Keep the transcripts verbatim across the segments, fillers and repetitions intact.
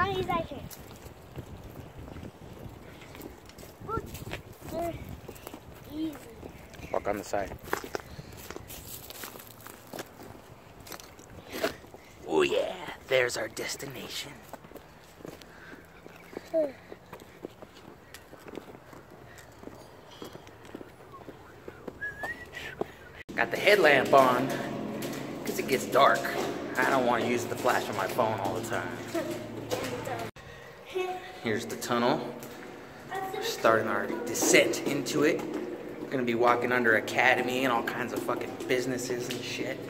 want to use that here. Look, they're easy. Walk on the side. Oh yeah, there's our destination. Got the headlamp on because it gets dark. I don't want to use the flash on my phone all the time. Here's the tunnel. Starting our descent into it. We're gonna be walking under Academy and all kinds of fucking businesses and shit.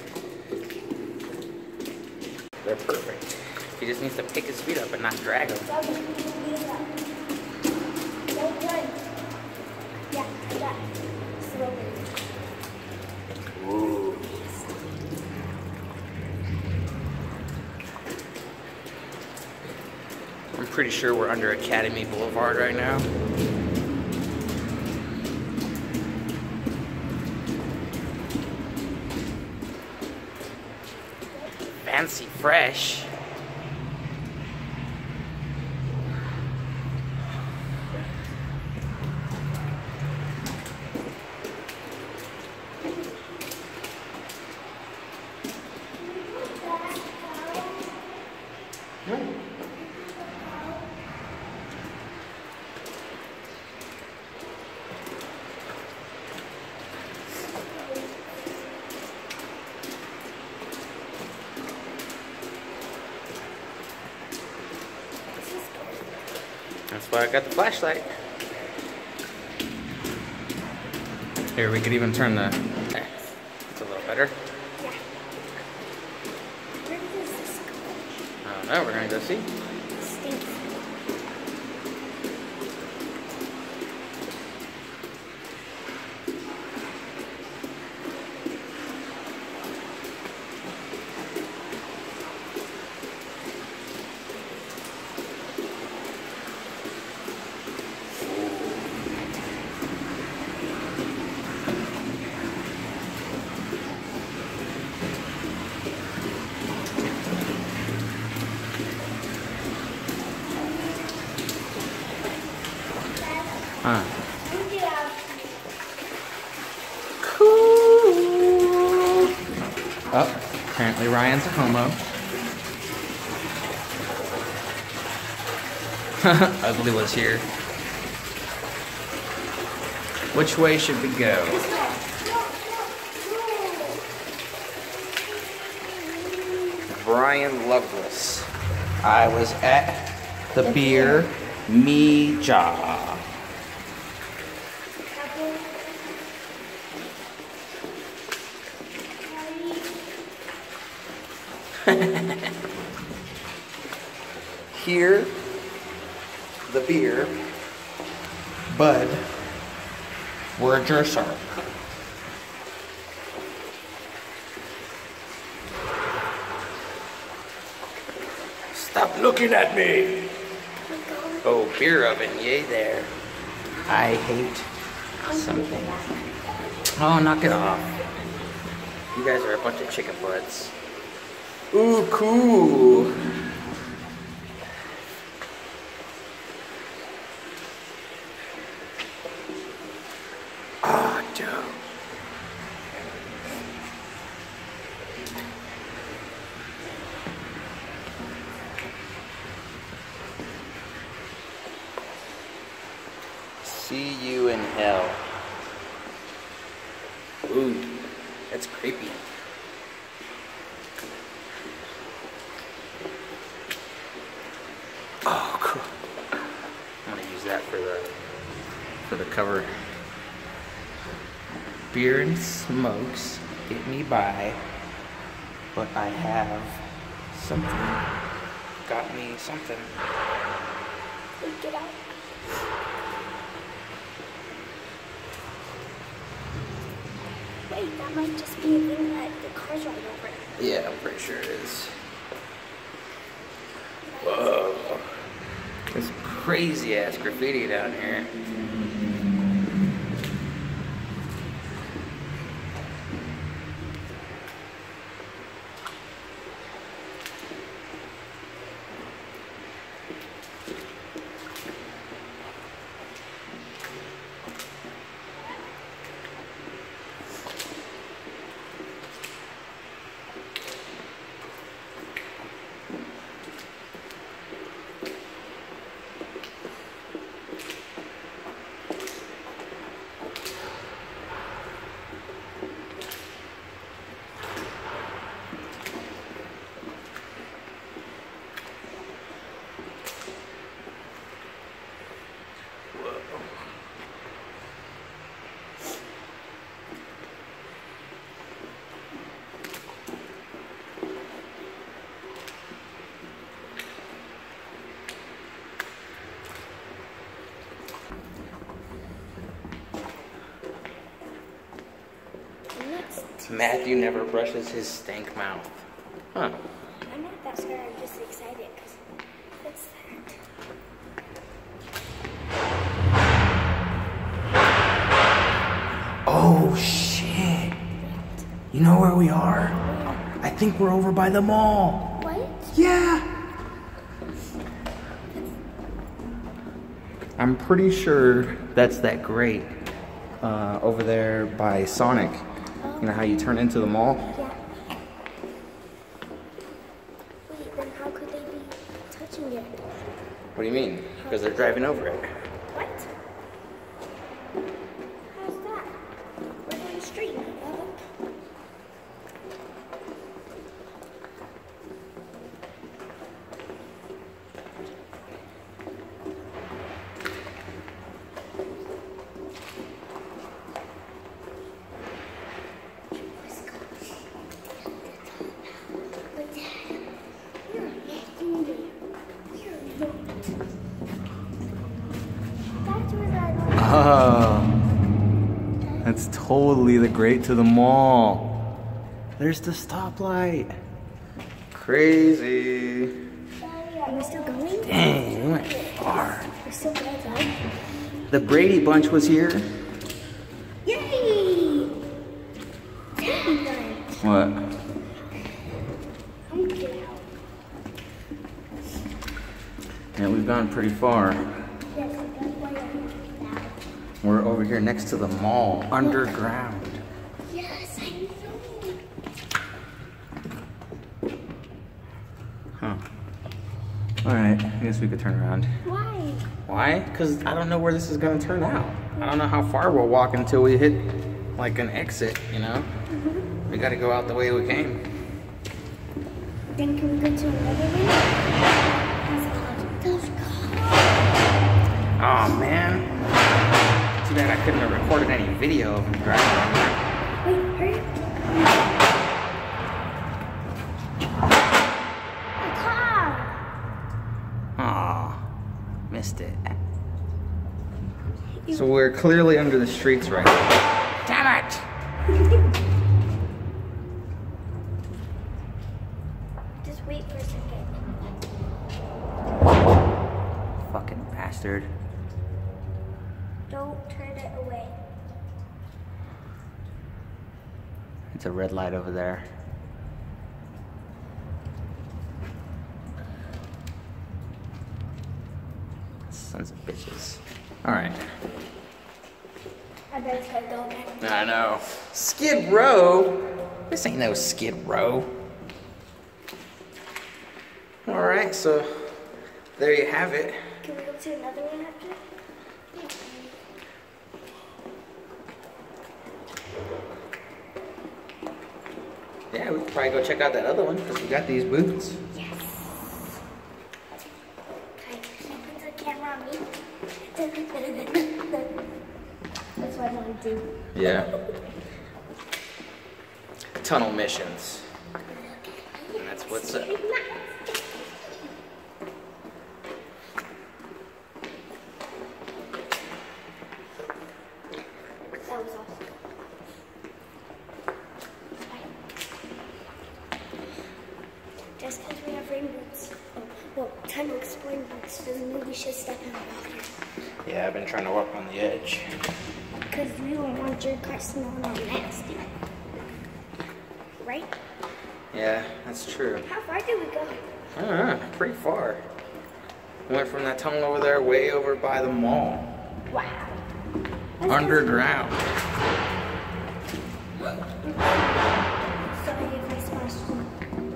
They're perfect. He just needs to pick his feet up and not drag them. Ooh. I'm pretty sure we're under Academy Boulevard right now. Fancy fresh. That's why I got the flashlight. Here, we could even turn the... Okay, it's a little better. Yeah. Where does this go? I don't know, we're gonna go see. It stinks. Huh. Cool. Oh, apparently Ryan's a homo. Ugly was here. Which way should we go? Brian Loveless. I was at the beer me job. Here, the beer, Bud, we're a Jersey. Stop looking at me! Oh, beer oven, yay there. I hate something. Oh, knock it off. You guys are a bunch of chicken butts. Ooh, cool. Ah, dope. See you in hell. Ooh, that's creepy. Oh, cool. I'm gonna use that for the for the cover. Beer and smokes get me by, but I have something. Got me something. Get out. Wait, that might just be a thing that the car's right over. Yeah, I'm pretty sure it is. Whoa. There's crazy ass graffiti down here. Matthew never brushes his stank mouth. Huh. I'm not that scared, I'm just excited because what's that? Oh shit. You know where we are? I think we're over by the mall. What? Yeah. I'm pretty sure that's that grate uh, over there by Sonic. You know how you turn into the mall? Yeah. Wait, then how could they be touching it? What do you mean? Because they're driving over it. What? How's that? We're on the street. Oh, that's totally the grate to the mall. There's the stoplight. Crazy. Are we still going? Dang, we went far. We're still going, right? The Brady Bunch was here. Yay! Brady Bunch. What? I'm getting out. Yeah, we've gone pretty far. Yes, that's why I'm now. We're over here next to the mall, underground. Yes, I know. Huh. Alright, I guess we could turn around. Why? Why? Because I don't know where this is going to turn out. I don't know how far we'll walk until we hit like an exit, you know? Mm-hmm. We got to go out the way we came. Then can we go to another way? Those cars. Oh man. Too bad I couldn't have recorded any video of him driving. Wait, hurry. A car. Aw, missed it. So we're clearly under the streets right now. Damn it! Just wait for a second. Fucking bastard. Don't turn it away. It's a red light over there. Sons of bitches. Alright. I better try to go again. I know. Skid Row? This ain't no Skid Row. Alright, so there you have it. Can we go to another one after? Yeah, we could probably go check out that other one because we got these boots. Yes. Okay, can you put the camera on me? That's what I want to do. Yeah. Tunnel missions. And that's what's up. That was awesome. Just because we have rain boots, oh, well, tunnel exploring boots, doesn't mean we should step in the water. Yeah, I've been trying to walk on the edge. Because we don't want your car smelling all nasty. Right? Yeah, that's true. How far did we go? I don't know, pretty far. We went from that tunnel over there way over by the mall. Wow. That's Underground. Sorry if I splashed you.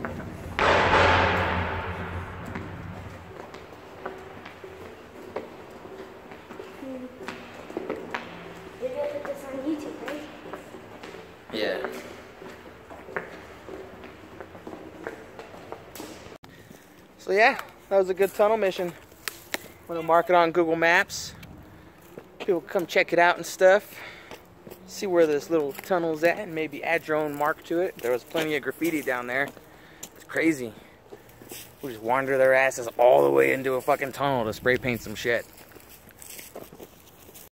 Hmm. We're gonna put this on YouTube, right? Yeah. So yeah, that was a good tunnel mission. I'm gonna mark it on Google Maps. People come check it out and stuff. See where this little tunnel's at and maybe add your own mark to it. There was plenty of graffiti down there. It's crazy. We just wander their asses all the way into a fucking tunnel to spray paint some shit.